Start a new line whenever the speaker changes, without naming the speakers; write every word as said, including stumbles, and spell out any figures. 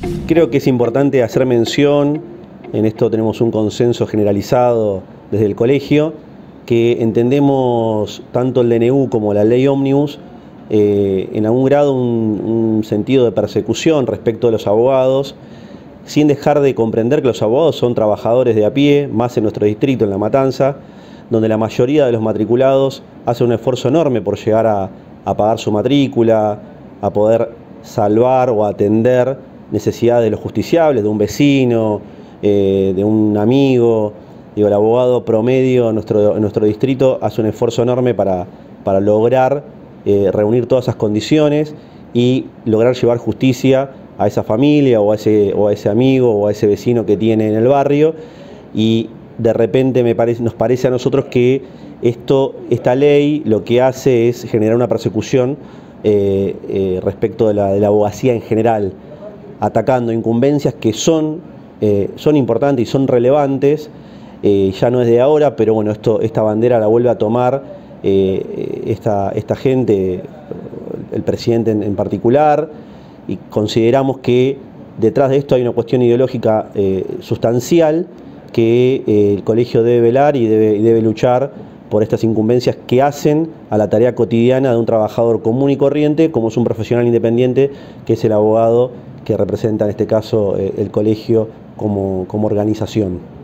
Creo que es importante hacer mención, en esto tenemos un consenso generalizado desde el colegio, que entendemos tanto el D N U como la ley ómnibus eh, en algún grado un, un sentido de persecución respecto de los abogados, sin dejar de comprender que los abogados son trabajadores de a pie, más en nuestro distrito, en La Matanza, donde la mayoría de los matriculados hace un esfuerzo enorme por llegar a, a pagar su matrícula, a poder salvar o atender necesidades de los justiciables, de un vecino, eh, de un amigo. Digo, el abogado promedio en nuestro, en nuestro distrito hace un esfuerzo enorme para, para lograr eh, reunir todas esas condiciones y lograr llevar justicia a esa familia o a ese, o a ese amigo o a ese vecino que tiene en el barrio. Y de repente me parece, nos parece a nosotros que esto, esta ley lo que hace es generar una persecución eh, eh, respecto de la, de la abogacía en general, atacando incumbencias que son, eh, son importantes y son relevantes. Eh, ya no es de ahora, pero bueno, esto, esta bandera la vuelve a tomar eh, esta, esta gente, el presidente en, en particular, y consideramos que detrás de esto hay una cuestión ideológica eh, sustancial que eh, el colegio debe velar y debe, y debe luchar por estas incumbencias que hacen a la tarea cotidiana de un trabajador común y corriente, como es un profesional independiente, que es el abogado que representa en este caso eh, el colegio como, como organización.